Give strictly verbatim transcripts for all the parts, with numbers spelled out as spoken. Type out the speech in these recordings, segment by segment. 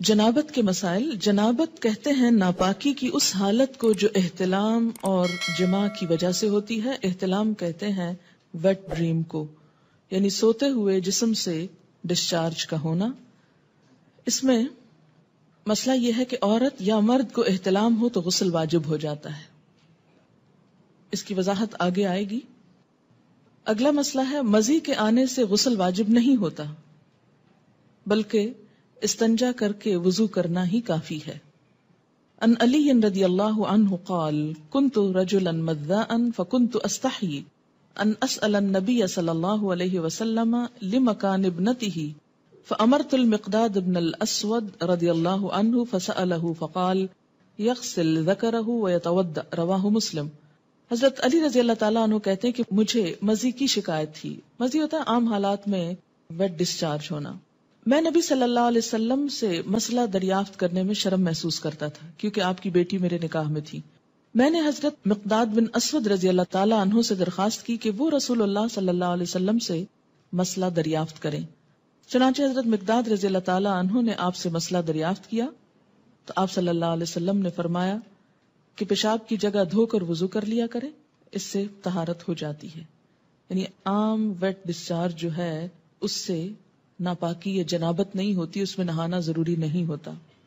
جنابت کے مسائل. جنابت کہتے ہیں ناپاکی کی اس حالت کو جو احتلام اور جماع کی وجہ سے ہوتی ہے. احتلام کہتے ہیں ویٹ ڈریم کو، یعنی سوتے ہوئے جسم سے ڈسچارج کا ہونا. اس میں مسئلہ یہ ہے کہ عورت یا مرد کو احتلام ہو تو غسل واجب ہو جاتا ہے. اس کی وضاحت آگے آئے گی. اگلا مسئلہ ہے مزی کے آنے سے غسل واجب نہیں ہوتا، بلکہ استنجا کر کے وضو کرنا ہی کافی ہے. ان علی رضی اللہ عنہ قال كنت رجلا مذاء فكنت استحي ان اسأل النبي صلی اللہ علیہ وسلم لمكان ابنته فامرت المقداد بن الاسود رضی اللہ عنہ فسأله فقال يغسل ذکره ويتوضأ. رواہ مسلم. حضرت علی رضی اللہ تعالیٰ عنہ کہتے ہیں کہ مجھے مزی کی شکایت تھی. مزی ہوتا ہے عام حالات میں ویٹ ڈسچارج ہونا. میں نبی صلی اللہ علیہ وسلم سے مسئلہ دریافت کرنے میں شرم محسوس کرتا تھا کیونکہ آپ کی بیٹی میرے نکاح میں تھی. میں نے حضرت مقداد بن اسود رضی اللہ تعالیٰ عنہ سے درخواست کی کہ وہ رسول اللہ صلی اللہ علیہ وسلم سے مسئلہ دریافت کریں. چنانچہ حضرت مقداد رضی اللہ تعالیٰ عنہ نے آپ سے مسئلہ دریافت کیا تو آپ صلی اللہ علیہ وسلم نے فرمایا کہ پیشاب کی جگہ دھو کر وضو کر لیا کرے، اس سے طہارت ہو جاتی ہے. یعنی عام ویٹ ڈسچارج جو ہے اس سے ناپاکی یا جنابت نہیں ہوتی، اس میں نہانا ضروری نہیں ہوتا.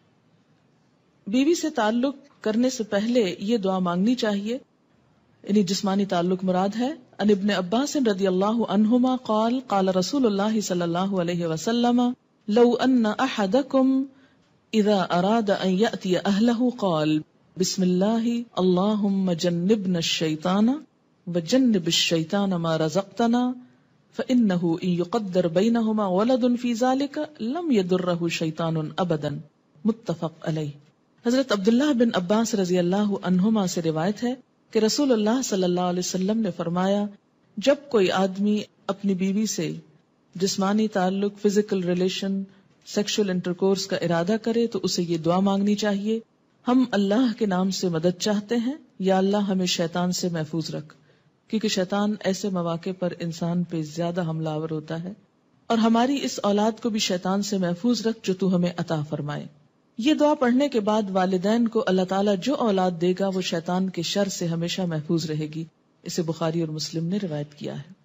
بیوی سے تعلق کرنے سے پہلے یہ دعا مانگنی چاہیے، یعنی جسمانی تعلق مراد ہے. ان ابن عباس رضی اللہ عنہما قال قال رسول اللہ صلی اللہ علیہ وسلم لو ان احدکم اذا اراد ان یأتی اہلہ قال بسم اللہ اللہم جنبنا الشیطان وجنب الشیطان ما رزقتنا فإنه إن يقدر بينهما ولد في ذلك لم يضره شيطان أبدا. متفق علیہ. حضرت عبداللہ بن عباس رضی اللہ عنہما سے روایت ہے کہ رسول اللہ صلی اللہ علیہ وسلم نے فرمایا جب کوئی آدمی اپنی بیوی سے جسمانی تعلق، فزیکل ریلیشن، سیکشل انٹرکورس کا ارادہ کرے تو اسے یہ دعا مانگنی چاہیے: ہم اللہ کے نام سے مدد چاہتے ہیں، یا اللہ ہمیں شیطان سے محفوظ رکھ، کیونکہ شیطان ایسے مواقع پر انسان پہ زیادہ حملہ آور ہوتا ہے، اور ہماری اس اولاد کو بھی شیطان سے محفوظ رکھ جو تو ہمیں عطا فرمائے. یہ دعا پڑھنے کے بعد والدین کو اللہ تعالیٰ جو اولاد دے گا وہ شیطان کے شر سے ہمیشہ محفوظ رہے گی. اسے بخاری اور مسلم نے روایت کیا ہے.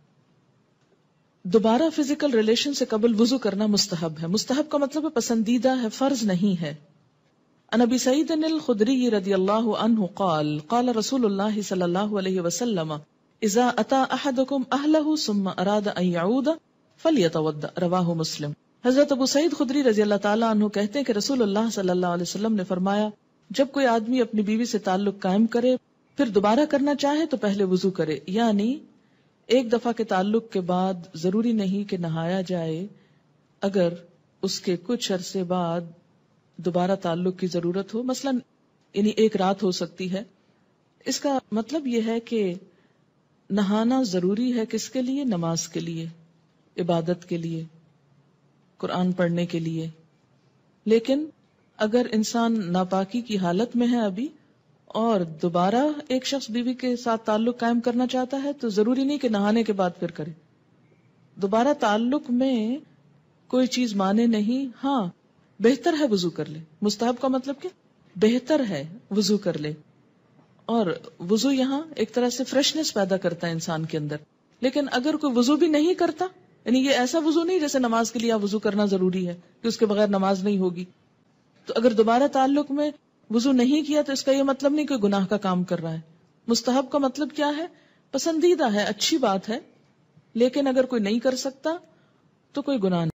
دوبارہ فزیکل ریلیشن سے قبل وضو کرنا مستحب ہے. مستحب کا مطلب ہے پسندیدہ ہے، فرض نہیں ہے. عن ابی سعید الخدری رضی اللہ عنہ قال قال رسول اللہ صلی اللہ علیہ وسلم اذا اتا احدکم اہلہ ثم اراد ان یعود فلیتوضأ. رواہ مسلم. حضرت ابو سعید خدری رضی اللہ تعالیٰ عنہ کہتے ہیں کہ رسول اللہ صلی اللہ علیہ وسلم نے فرمایا جب کوئی آدمی اپنی بیوی سے تعلق قائم کرے پھر دوبارہ کرنا چاہے تو پہلے وضو کرے. یعنی ایک دفعہ کے تعلق کے بعد ضروری نہیں کہ نہایا جائے، اگر اس کے کچھ عرصے بعد دوبارہ تعلق کی ضرورت ہو، مثلا یعنی ایک رات ہو سکتی ہے. اس کا مطلب یہ ہے کہ نہانا ضروری ہے کس کے لیے؟ نماز کے لیے، عبادت کے لیے، قرآن پڑھنے کے لیے. لیکن اگر انسان ناپاکی کی حالت میں ہے ابھی اور دوبارہ ایک شخص بیوی کے ساتھ تعلق قائم کرنا چاہتا ہے تو ضروری نہیں کہ نہانے کے بعد پھر کرے. دوبارہ تعلق میں کوئی چیز مانے نہیں. ہاں بہتر ہے وضو کر لے. مستحب کا مطلب کیا؟ بہتر ہے وضو کر لے. اور وضو یہاں ایک طرح سے فریشنس پیدا کرتا ہے انسان کے اندر. لیکن اگر کوئی وضو بھی نہیں کرتا، یعنی یہ ایسا وضو نہیں جیسے نماز کے لیے وضو کرنا ضروری ہے کہ اس کے بغیر نماز نہیں ہوگی، تو اگر دوبارہ تعلق میں وضو نہیں کیا تو اس کا یہ مطلب نہیں کہ گناہ کا کام کر رہا ہے. مستحب کا مطلب کیا ہے؟ پسندیدہ ہے، اچھی بات ہے. لیکن اگر کوئی نہیں کر سکتا تو کوئی گناہ نہیں.